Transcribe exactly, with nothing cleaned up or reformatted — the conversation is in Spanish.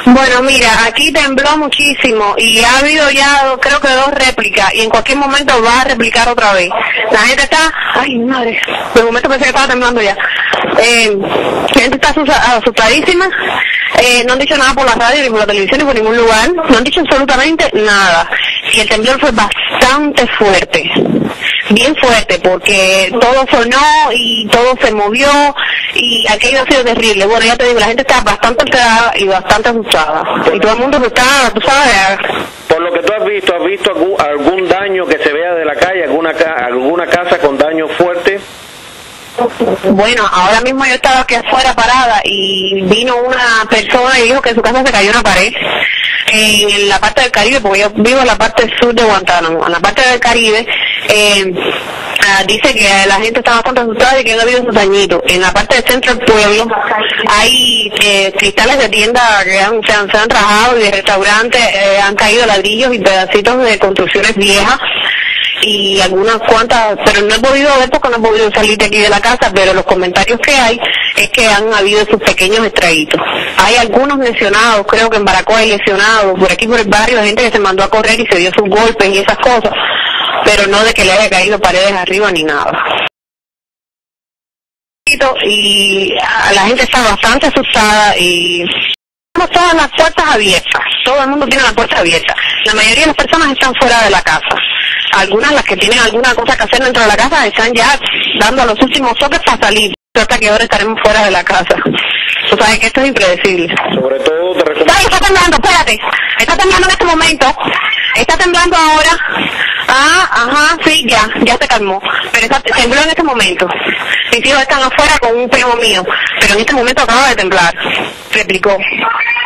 Bueno, mira, aquí tembló muchísimo y ha habido ya creo que dos réplicas y en cualquier momento va a replicar otra vez. La gente está, ay madre, de momento pensé que estaba temblando ya. Eh, la gente está asustadísima, eh, no han dicho nada por la radio ni por la televisión ni por ningún lugar, no han dicho absolutamente nada. Y el temblor fue bastante fuerte, bien fuerte, porque todo sonó y todo se movió y aquello ha sido terrible. Bueno, ya te digo, la gente está bastante alterada y bastante asustada. Y todo el mundo se está, tú sabes... Por lo que tú has visto, ¿has visto algún, algún daño que se vea de la calle, alguna, alguna casa con daño fuerte? Bueno, ahora mismo yo estaba aquí afuera parada y vino una persona y dijo que en su casa se cayó una pared en la parte del Caribe, porque yo vivo en la parte sur de Guantánamo. En la parte del Caribe eh, uh, dice que la gente está bastante asustada y que no ha habido esos dañitos. En la parte del centro del pueblo hay eh, cristales de tiendas que han, se, han, se han rajado y de restaurantes eh, han caído ladrillos y pedacitos de construcciones viejas y algunas cuantas, pero no he podido ver porque no he podido salir de aquí de la casa, pero los comentarios que hay es que han habido esos pequeños estraguitos. Hay algunos lesionados, creo que en Baracoa hay lesionados, por aquí por el barrio hay gente que se mandó a correr y se dio sus golpes y esas cosas, pero no de que le haya caído paredes arriba ni nada. Y la gente está bastante asustada y tenemos todas las puertas abiertas, todo el mundo tiene las puertas abiertas. La mayoría de las personas están fuera de la casa. Algunas, las que tienen alguna cosa que hacer dentro de la casa, están ya dando los últimos toques para salir. Hasta que ahora estaremos fuera de la casa. Tú sabes que esto es impredecible. Sobre todo te recomiendo... ¡Ay, está temblando! Espérate. Está temblando en este momento. Está temblando ahora. Ah, ajá, sí, ya, ya se calmó. Pero está, tembló en este momento. Mis hijos están afuera con un primo mío. Pero en este momento acaba de temblar. Replicó.